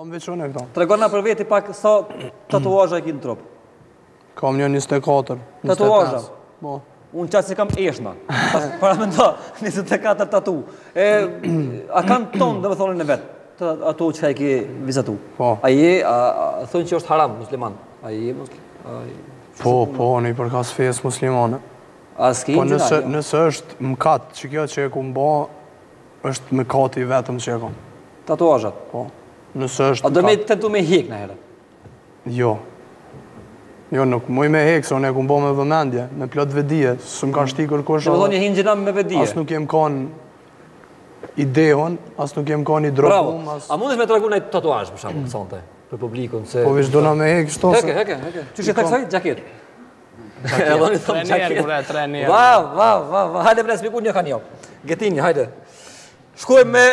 Kam veçone këta. Tregona për veti pak sa tatuazha e ki në trup. Kam një 24, 25. Tatuazha? Po. Unë qatë si kam eshna. Para me nda, 24 tatu. A kanë tonë dhe me thonin e vetë, ato që ka e ki vizatu? Po. A thonë që është haram musliman? A je musliman? Po, në i përkas fejës muslimane. A s'ki Po në gjinaj? nëse është mëkat që kjo që e ku mba, është mëkati vetëm që e kom. Tatuazhat? Po. Nëse është A do me tentu me hek në herë? Jo. Jo, nuk muj me hek, se unë e ku mba me vëmendje, me plot vedije, së më ka shti kërkosh. Dhe me thonë një hinë gjina me vedije? As nuk jem kanë ideon, as nuk jem kanë i drogum. A mundesh me të regu nëjtë tatuazh, për shumë, sonte, për publikun, se... Po vish do na me hek, shto se... Heke. Qysh e theksoj? Gjakit. E do një thëmë gjakit. 3 njerë. Va, hajde bre, spiku një kanë jo. Getini, hajde. Shkoj me...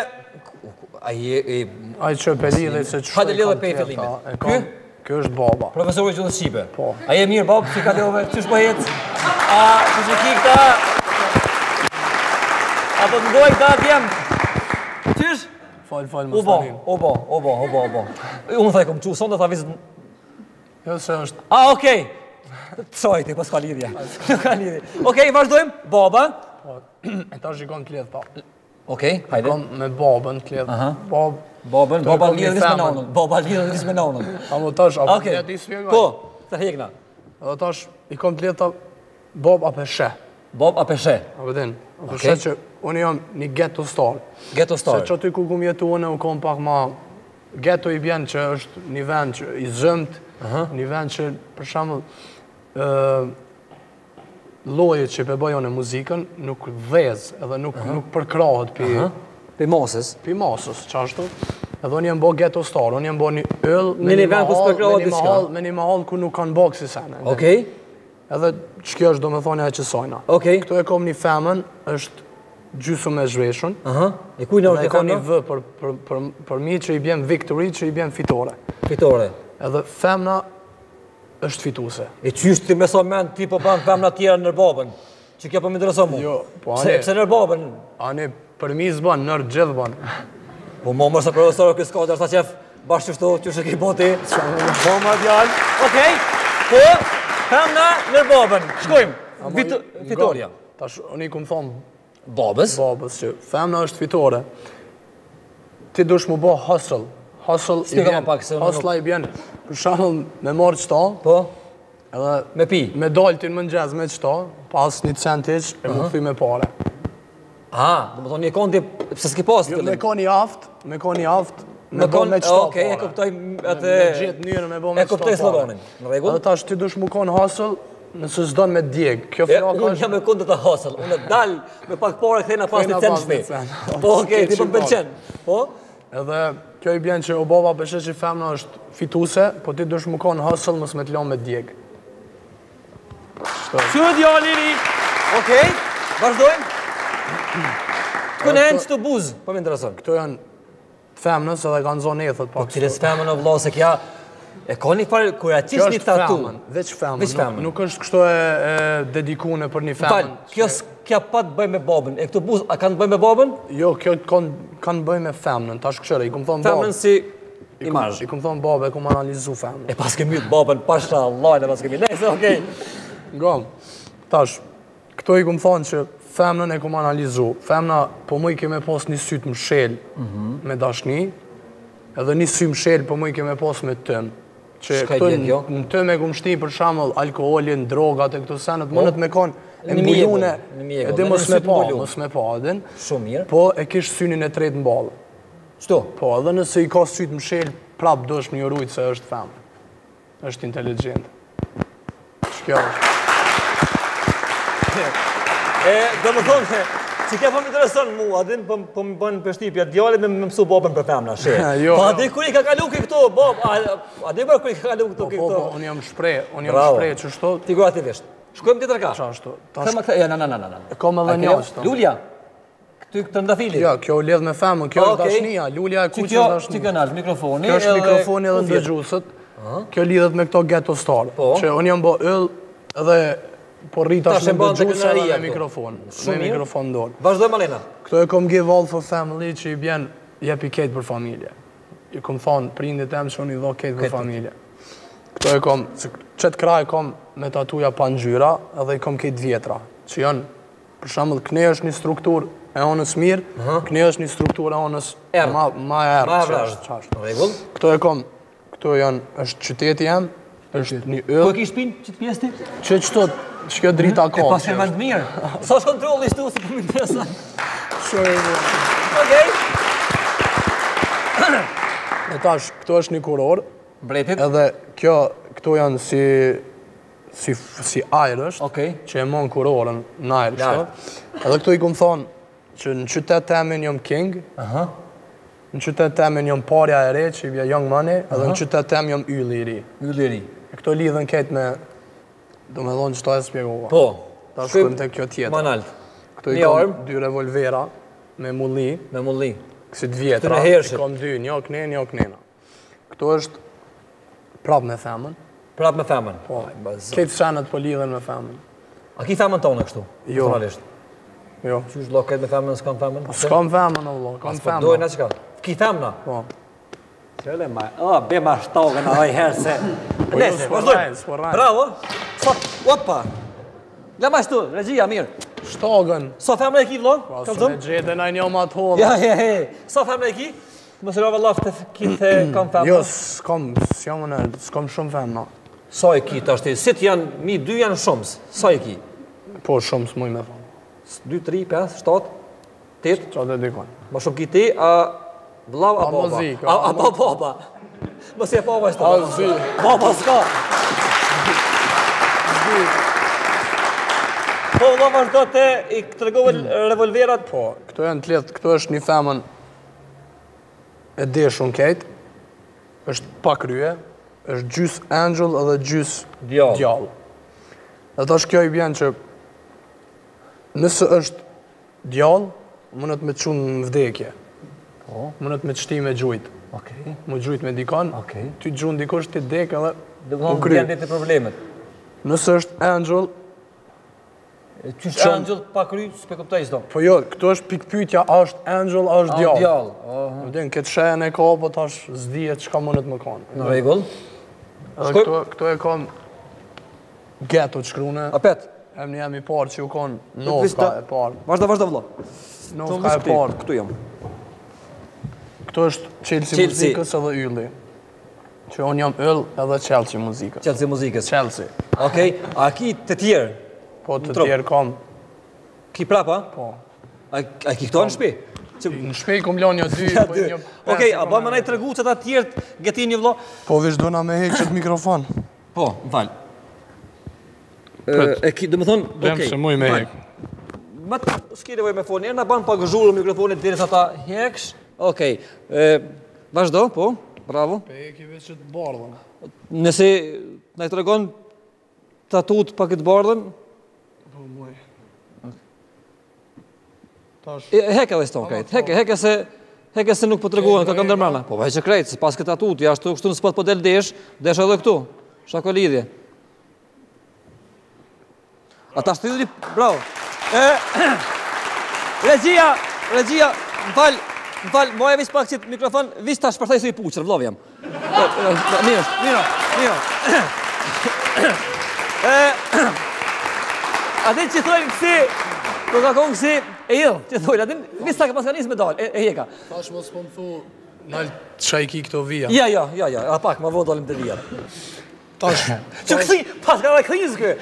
Ajë që pe lidhe se që Hajde lidhe pe i fillimit. Ky? Kjo është baba. Profesori që dhe Shqipe. Po. A je mirë, babë, që ka lehove, qysh po hecë? A, që që ki këta? A po të ndoj këta atjem? Qysh? Fal, më U bo. Unë thaj, kom që, son dhe tha vizit... Jo, se është... A, okej. Tsojti, pas ka lidhja. Nuk ka lidhja. Okej, vazhdojmë. Baba. E ta shikon të ledh pa. Okej, hajde. Kom me babën të ledh. Baba lidhë disë me nonën. Baba lidhë disë me nonën. A më tash, a Okej, më ti spjegoj? po, të hekna. Edhe tash, i kom të ledh ta bab a peshe. Bob a peshe. A vëdin? A peshe që unë jam një ghetto star. Ghetto star. Se që ty ku kum jetu unë kom pak ma... Ghetto i bjen që është një vend që i zëmt, një vend që, për shembull, llojet që bëjon në muzikën nuk dhez edhe nuk përkrahet pi masës. Pi masës, çashtu. Edhe unë jam bë ghetto star, unë jam bë një yll Në një vend ku s'përkrahet diçka. Me një mahall ku nuk kanë boksi sene. Okej. Edhe ç'kjo është domethënia që sojna. Okej. Këtu e kom një femën, është gjysmë e zhveshun. E kujna Dhe është e ka një femna? vë për mi që i bjen victory, që i bjen fitore. Fitore. Edhe femna është fituse. E qysh ti me sa men ti po ban femna tjera nër babën? Që kjo po më intereson mu. Jo, po Pse nër babën? Ani për mi zban, nër gjithë ban. Po më mërë se profesorë kësë ka dërsa qef bashkë qështu, që shë ki boti. Po më djallë. Okej, po, femna nër babën. Shkojmë. Fitoria. Tash, unë i kumë thonë Babës? babës që femna është fitore. Ti dush mu bo hustle. Hustle i Spjega bjen, ma pak se unë hustle i bjen, për shembull me marrë qëta, Po, edhe me pi. me daltin më nxez me qëta, pas një centeq e më këthy me pare. Do më thonë një konti, pëse s'ki pas të Me lim? ka një aft, me bo me qëta Okej, e kuptoj atë... Me gjithë njërë me bo me E kuptoj qëta sloganin. Në regull? Edhe tash ti dush mu kon hustle, nëse s'don me djeg. Kjo flaka Unë jam e kundër të hustle. Unë dal me pak pare këthejna pas një cent shpi. Po, okej, ti për pëlqen. Po? Edhe kjo i bjen që o baba peshe që femna është fituse, po ti dush mu kon hustle mës me t'lon me djeg. Që djali ri? Okej, vazhdojmë. Këtu në enë që të buzë, po më intereson. Këto janë femnës edhe kanë zonë ethët pak. Cilës femën o vlo se kja, e ka një farë, kur ja qish një tatu. Veç femën, Veç femën. nuk është kështu e dedikune për një femën. Falë, kjo s'kja pa të bëj me babën. E këtu buzë, a kanë të bëj me babën? Jo, kjo kanë bëj me femnën, tash këshëre, i kumë thonë babë. Femën si imazh. I kumë thonë babë, e kumë analizu femën. E pas kemi të babën, pasha Allah, e pas kemi. Nejse, okej. Ngam, tash, këto i kumë thonë që femnën e kumë analizu. Femna, po mu i keme pas një sytë mshel me dashni, edhe një sy mshel po mu i keme pas me tëmë. Që këto në tëmë e kumë shti për shamëll alkoholin, drogat e këto senet, mënët me konë e mbujune, edhe mos me pa, edhin. Shumë mirë. Po e kish synin e tretë në balë. Qëto? Po, edhe nëse i ka sytë mshel, prap do është një rujtë se është femë. është inteligent. Shkjo është. Do më thonë, që ke po më intereson mu, adin po më bënë përshtipja, djallit me mësu babën për femna, she. Po adin kër i ka kalu ki këto, bab, adin kër i ka kalu këto ki këto. Po, unë jam shprej që shto. Figurativisht. Shkojmë tjetër ka. Qa shto. Na. Kom edhe një ashtu. Lulja, këtu këtë ndafilit. Ja, kjo u lidh me femën, kjo është dashnia, lulja e kuqës dashnia. Që kjo nalë, mikrofoni. Kjo është mikrofoni edhe ndëgjusët. Kjo lidhet me këto ghetto star. Që unë jam bo yll edhe po rritash me ndëgjusë edhe me mikrofon. Me mikrofon dorë. Vazhdojmë Alena. Këto e kom give all for family që i bjen jep i ketë për familje. i kom thonë prindit em që unë i dho ketë me familje. Këto e kom, qëtë kraj kom me tatuja pa ngjyra edhe i kom ketë vjetra, që janë, për shembull, këne është një strukturë e onës mirë, këne është një strukturë e onës ma erë. Rregull. Këto e kom, këto janë, është qyteti jem, është një Po yll. e kish pinë qëtë pjesë ti? Që qëto, që kjo drita ka. Pas e më të mirë. Sa është kontrolli shtu se po më intereson. Okej. E tash, këto është një kuror, Mbretit. edhe këto janë si ajrë është, Okej. që e mon kurorën në ajrë, kështu. Edhe këto i kom thonë që në qytet temin jom king, në qytet temin jom parja e re, që i bja young money, edhe në qytet tem jom ylli i ri. Ylli i ri. E këto lidhen ketë me, do me thonë që ta e spjegova. Po. Ta shkojmë të kjo tjetër. Manalt. Këto i Një kom armë. 2 revolvera me mulli, Me mulli. kësit vjetra, Këto në hershit. i kom 2, një knen, një knena. Këto është prap me femën. Prap me femën. Po, ketë shenet po lidhen me femën. A ki femën tonë kështu? Jo. Personalisht. Jo. Qysh lo këtë me femën, s'kam femën? S'kam femën, o vlo, kam Po dojnë femën. atë qka? Ki femëna? Po. Qële ma, be ma shtogën a oj herë se... Nese, vazhdojmë. s'porrajnë. Bravo. Opa. La ma shtu, regjia, mirë. Shtogën. Sa femën e ki, vlon? Pa, Kam së zëm? me gjete na një ma të holla. Ja, ja, ja. Sa femën e ki? Më së rove laftë kithe kam femën. Jo, s'kam shumë femëna. Sa e ki të ashti? Sit janë, mi 2 janë shumës. Sa e ki? Po, shumë s'muj me thonë. 2, 3, 5, 7, 8. Qa të dikon. Ma shumë ki ti, a vlau, a A baba? muzikë, A baba? Më si e baba shtu. A zi. Baba s'ka. Po, vlau vazhdo te i të regove revolverat. Po, këto janë të letë, këto është një femën e deshun ketë, është pa krye, është gjys angel edhe gjys Djallë. djallë. Dhe tash kjo i bjen që nëse është djallë, mënët me të qunë në vdekje. Mënët me të shti me gjujt. Okej. Më gjujt me dikon, Okej. ty të gjunë dikush ti dek edhe Dhe më u thonë kry. bjende të problemet. Nëse është angel, Qysh Qënë- angel pa kry, s'pe kuptaj s'do. po jo, këto është pikpyetja, a është angel, a është djallë. Djallë. Më din, këtë shenë e ka, po tash s'dijet çka mënët më kanë. Në regull. Edhe Shkoj- këto e kam ghetto të shkrune, Apet. em një jam i parë që u kanë Vista. Novka e parë. Vazhdo, vlla. Novka e parë. Këtu jam. Këto është Chelsea Chelsea. muzikës edhe ylli. Që unë jam yll edhe Chelsea muzikës. Chelsea muzikës. Chelsea. Okej, a ki të tjerë? Po të Trop. tjerë kam, Ki prapa? po. A ki këto në shpi? Në shpej kom lënë një dy, Ja, po dy. një Okej, a pesë ba më nëjë të regu që ta tjerë gëti një vlo? Po vish dona me hek qëtë mikrofon. Po, më falë. E ki, dhe më thonë, Dem okej. se muj me falë. hek. Ma të s'ki nevoj me foni, na banë pa gëzhurë mikrofonit dhe sa ta heksh. Okej, vazhdo, po, bravo. Pe hek i veç që të bardhën. Nëse na i tregon tatut pa këtë bardhën, Po muj. Tash, heke dhe s'ton krejt. Heke se nuk po treguan ka ndërmrena. Po vaj që krejt, se pas këtë tatut, jashtu kështu në spot po del desh edhe këtu. Shako lidhje. Ata shtidhri, bravo. Regjia, më falë, moja vis pak që mikrofon, vis ta shpërthaj së i puqër, vlov jam. Miro. Ate që thojnë kësi, do ka konë kësi, e idhë, që thojnë, ate vis ta ka pas ka njës me dalë, e jeka. tash mos po më thu, nalë qa i ki këto vija. Ja, a pak, ma vo dalim të vija. Tash, Që kësi, pas ka dhe këriz kë.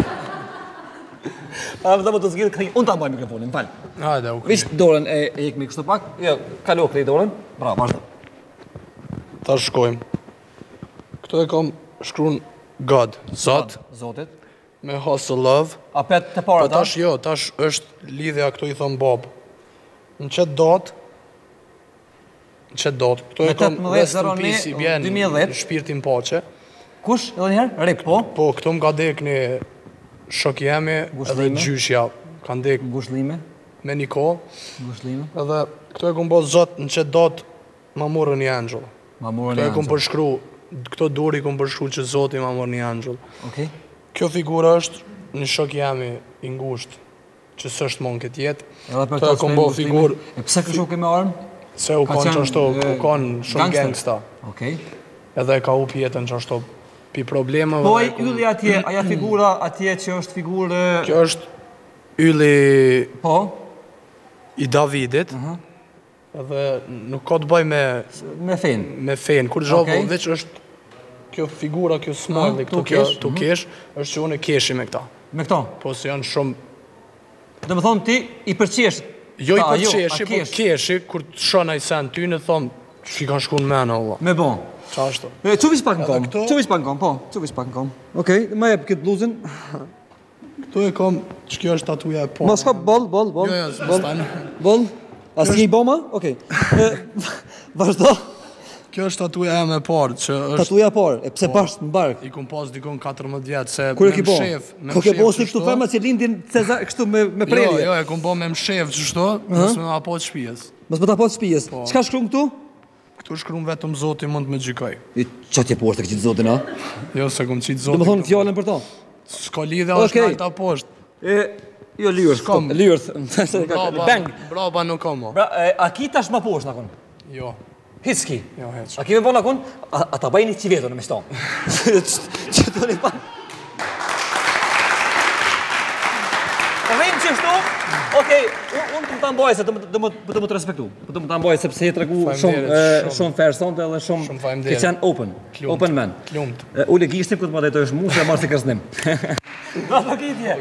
A më dhe më të zgjidhë këriz, unë ta mbaj mikrofonin, më falë. hajde, u kry. Vish dorën e jekmi kështu pak, jo, kalo këri dorën, bravo, vazhdo. Tash shkojmë. Këto e kam shkruan God, Zot, Zotit. me hustle love. A pet të Po para ta? tash jo, tash është lidhja këto i thon Bob. Në çet dot, këto e Me kam 18 rest in zero peace i një, bjen 2010. në shpirtin paqe. Kush, edhe njëherë? Rip, po? Po këto më ka dek një shok jemi edhe Gushlime. gjyshja kanë dek Gushlime. me një kohë. Gushlime. Edhe këto e kam bë Zot në çet dot ma morën një angel. Ma morën Këto e e kam anëzë. përshkru, këto duri kam përshkru që Zoti ma morë një angel. Okej. Kjo figura është një shok jemi i ngushtë, që s'është mon këtë jetë. Edhe për Këto e të kom s'me bo guslime. figurë, E pse kështu keme armë? Se u konë që ashtu, u konë shumë gangsta. Okej. Edhe ka u pjetën që ashtu pi problemeve. Po ai ylli atje, aja figura atje që është figurë... Kjo është ylli Po? i Davidit. Edhe nuk ka të bëj Me fenë. me fen. Kur gjobo, Okej. veç është kjo figura, kjo smiley, tu këtu kjo kesh, tu kesh, është që unë e keshi me këta. Me këto. Po se janë shumë... Do më thonë ti i përqesh. Jo i Ta, përqeshi, a po keshi, kur të shona i sen ty në thomë, që i ka shku në mena, Allah. Me bon. Qa ashtu? Quvish pak në kom. këto? Quvish pak në kom, po. Quvish pak në kom. Okej, ma jep këtë bluzën. Këtu e kom, që kjo është tatuja e po. Mos ka bol. Jo, jo, s'mestan. Bol. As një boma? Okej. Vazhdo. Kjo është tatuja e me parë, që është... Tatuja parë. E pse bash në bark? I kom pas dikon 14 vjetë, se Kur e ki bo? me Ko ke bo si që këtu shto- ferma që lindin Cezar kështu me Jo, prerje. jo, e kom bo me mshef që shto, nësë me ma po të shpijes. Mos më ta po të shpijes. Çka shkruan këtu? Këtu shkruan vetëm Zoti mund të më gjykoj. Qa t'je poshtë të këtë zotin, a? Jo, se kom qitë Do Zoti. më thonë fjallën për to. S'ka lidhe është Okej. në alta poshtë. Jo, lyrës. S'kam. Lyrës. Bang. Braba nuk kam mo. Pra, a ki tash ma poshtë nakon? Jo, Hiski. jo, heq. A kemi bo nakon? A ta bajni që vetën me shtonë. Që të një pa. Po vejmë që shtu, okej, unë të më të mbaj se të më të respektu. Të më të mbaj sepse je të regu Faleminderit, shumë fair sonte edhe Shumë shumë faleminderit. ke qenë open. Klumt. Open man. Klumt. Ule gishtim këtë më dajtojsh mu se marrë si kërsnim. Nga pakitje.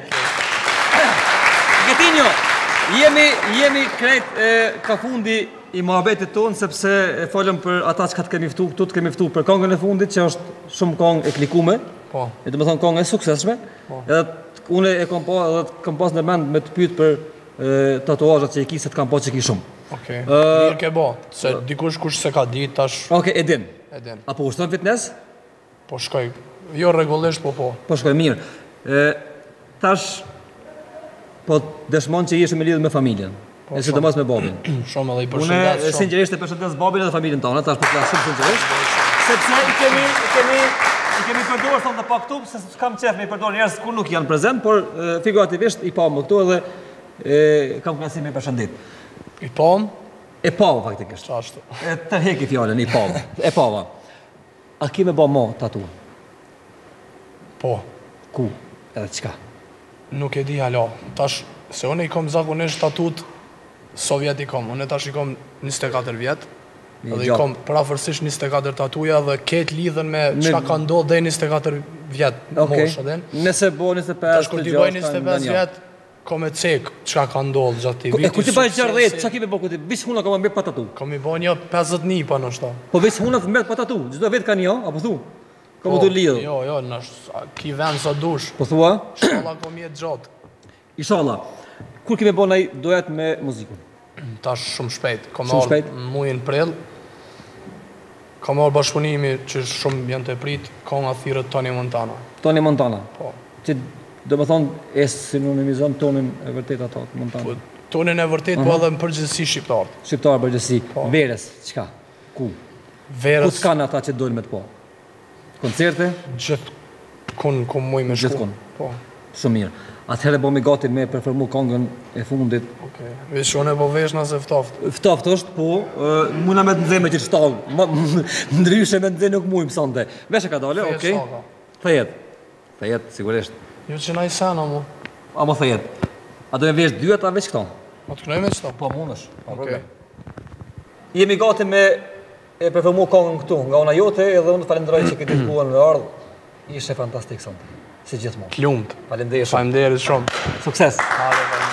Getinjo, jemi krejt ka fundi i muhabetit tonë, sepse e folëm për ata që ka të kemi ftu, këtu të kemi ftu për kongën e fundit, që është shumë kongë e klikume, Po. e të më thonë kongë e suksesshme, edhe une e kom pa, edhe kam pas në mend me të pyet për tatuazhat që i ki, se të kam pa që ki shumë. Okej. Mirë ke bo, se dikush kush se ka ditë tash Okej, e din. e din. Apo ushton fitness? Po shkoj. Jo rregullisht, po po. Po shkoj mirë. Tash, po dëshmon që jesh me lidhje me familjen. E sidomos me babin. Shumë edhe i Unë përshëndet shumë. sinqerisht e përshëndes babin edhe familjen tonë, tash po flas shumë sinqerisht. Sepse i kemi përdorur thonë pa këtu, se s'kam qef me i përdorur njerëz kur nuk janë prezent, por figurativisht i pa më këtu edhe kam kënaqësi me i përshëndet. I pam, E pava faktikisht. qa ashtu. E të heki fjalën i pava. E pava. A ki me ba mo tatu? Po, Ku? Edhe çka? nuk e di hala. Tash, se unë i kom zakonisht tatut Sovjet i kom. Unë tash i kom 24 vjetë. Edhe i gjatë. kom prafërsisht 24 tatuja dhe ketë lidhen me çka ka ndodhur deri 24 vjetë moshë edhe. Nëse bo 25, Tash kur ti bëj 25 vjetë, kom e cek çka ka ndodhur gjatë këtij viti. E ku ti bëj 60, suksesi. çka kemi bë ku ti? Vish huna kam mbet pa tatu. Kom i bën një 50 nipa nështë. Po vish huna mbet pa tatu. Çdo vet kanë jo, apo thu? Kam të lidh. Jo, jo, ki vend sa dush. Po thua? Inshallah kom jetë gjatë. Inshallah. Kur kemi bën ai duet me muzikën? Tash shumë shpejt. Kom Shumë shpejt? muajin prill. Kam marrë bashkëpunimi që shumë janë të prit, konga thirrët Tony Montana. Tony Montana. Po. Që do të thonë e sinonimizon tonin e vërtet ato Montana. Po tonin e vërtet, po edhe në përgjithësi shqiptar. Shqiptar përgjithësi. Verës, çka? Ku? Ku Verës s'kan ata që dojnë me të po? Koncerte? gjithë kun muj me shku. Gjithkun. Po. Shumë mirë. Atëherë bomi gati me performu kongën e fundit. Okej. Veç unë po vesh nëse ftoft. Ftoft është, po, muna me të nxeme që të shtallë. Ndryshe me të nxeme nuk mujmë sonte. Veshe ka dole, Fejet okej? saka. Thejet. Thejet, sigurisht. Jo që na i sena mu. Amo thejet. A do e vesh dy ata veç këto? Ma të kënoj me qëto? Po, mundesh. Okej. Jemi gati me e performu kongën këtu, nga ona jote, edhe unë falenderoj që këtë shkuan në ardhë. Ishe fantastik sonte. Si gjithmonë. Klumt. Faleminderit shumë. Faleminderit shumë. Sukses. Hale,